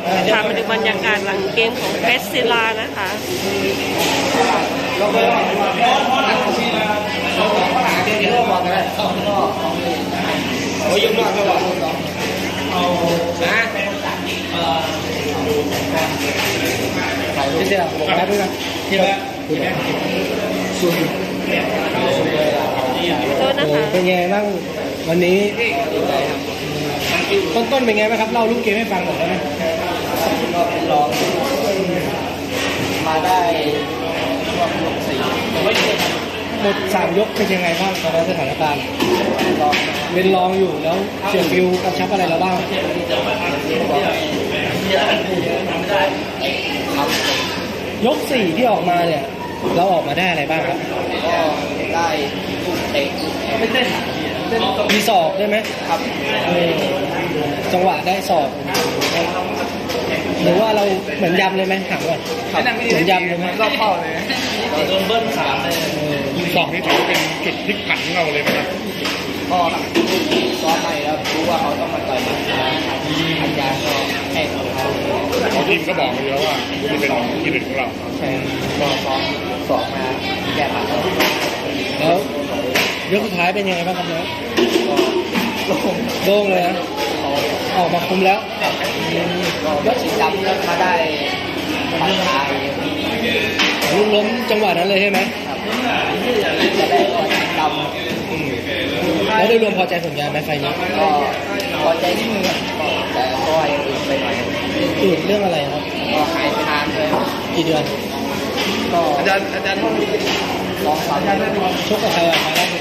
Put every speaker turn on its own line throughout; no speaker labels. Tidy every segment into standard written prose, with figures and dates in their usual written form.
พามาดูบรรยากาศหลังเกมของเพชรศิลานะคะ
โอ้ยยุ่งมากเลยว่ะเอานะเดี๋ยวบอกแป๊บนึงนะที่แล้วสุด
เป็นไงบ้างวันนี้ต้นเป็นไงบ้างครับเล่าลูกเกมให้ฟังหน่อยได้ไหม
ก็เป็นรองมาได้ช่วงยก4
หมด3 ยกเป็นยังไงบ้างตอนนั้นสถานการณ์เป็นรองอยู่แล้วเสี่ยฟิวกระชับอะไรเราบ้างยก4ที่ออกมาเนี่ยเราออกมาได้อะไรบ้างครับ
ก็ได้ลูกเตะไม่เต้น
มีศอกได้ไหม
ครับ
จังหวะได้ศอกหรือว่าเราเหมือนยำเลยไหมถามก่อนเหมือนยำเลยไหม
รอบเข้าเลยโดนเบิ้ลขาเลย
ศอกนี่ถือเป็นจุดพลิกผันของเราเลยนะครับ
ก็ซ้อมใหม่แล้วรู้ว่าเขาต้องมาต่อยมันอาจารย์ก็แข่ง
เขาทีมก็บอกมาแล้วว่านี่เป็นที่หนึ่งของเรา
ใช่ก็ซ้อมมาแก้ปัญหา
แล้วยกสุดท้ายเป็นยังไงบ้างครับเนี่ยโล่งเลยนะออกมาคุมแล้ว
ก็ชิงดำแล้วมาได้ปัญหา
ลูกล้มจังหวะนั้นเลยใช่ไหม
จะได้ก็ชิงดำ
แล้วโดยรวมพอใจผลงานไหมไฟนี้
ก็พอใจนิดนึงแต่ก็ยังอื่นไปหน่อย
อื่นเรื่องอะไรครับ
ก็หายไปนานเลย
กี่เดือน
ก็อาจารย์2-3 เดือน
ชกกับใครอะครับ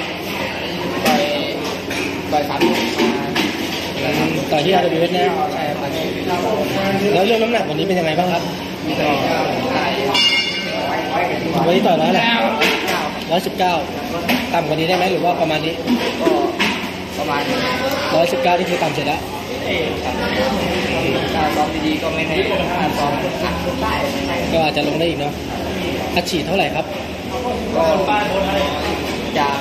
ต่อย3 เดือน
ต่อยที่อาร์บีเวสเนี่ย
ใช่ครับ
แล้วเรื่องน้ำหนักวันนี้เป็นยังไงบ้างครับวันนี้ต่อยร้อยอะไร119ต่ำกว่านี้ได้ไหมหรือว่าประมาณนี้
ก็ประมาณ
119นี่คือต่ำเสร็จแล้ว
ถ้าซ้อมดีๆก็ไม่แน่ถ้าซ้อมได้
ก็อาจจะลงได้อีกเนาะอัดฉีดเท่าไหร่ครับ
ก็จาก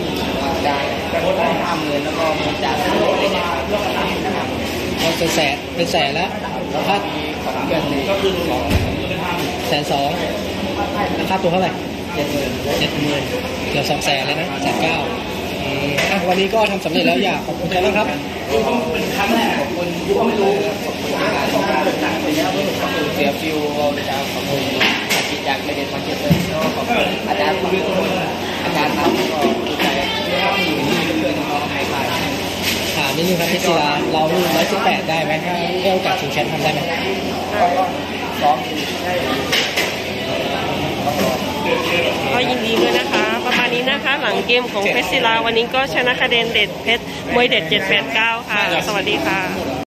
50,000แล้วก็จาก
เป็นแสนแล้วถ้า
เกินก็คือ
120,000ค่าตัวเท่าไหร่70,000เกือบ200,000แล้วนะ190,000วันนี้ก็ทำสำเร็จแล้วอยากขอบคุณครับครับ
เป็นครั้งแรกของคนที่ไม่รู้เสียฟิวเราจะขอบคุณอาจารย์จากไม่ได้มาเก็บเลยก็ขอบคุณอาจารย์ทำก็ดีใจที่อยู่นี่เพื่อนน้องให้ไป
ถามนิดนึงครับพี่ศิลาเรา118ได้ไหมถ้าได้โอกาสชิงแชมป์ทำได้ไหม
ซ้อม
ก็ยินดีด้วยนะคะประมาณนี้นะคะหลังเกมของเพชรศิลาวันนี้ก็ชนะคะแนนเด็ดเพชรมวยเด็ด789ค่ะสวัสดีค่ะ